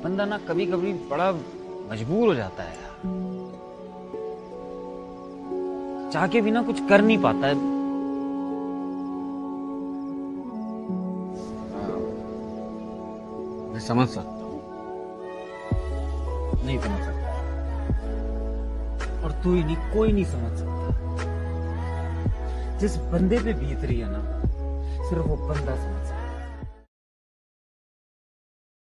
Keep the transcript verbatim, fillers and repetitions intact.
बंदा ना कभी कभी बड़ा मजबूर हो जाता है यार, चाह के भी ना कुछ कर नहीं पाता है। मैं समझ सकता हूँ। नहीं समझ सकता, और तू ही नहीं, कोई नहीं समझ सकता। जिस बंदे पे बीत रही है ना, सिर्फ वो बंदा समझ सकता है।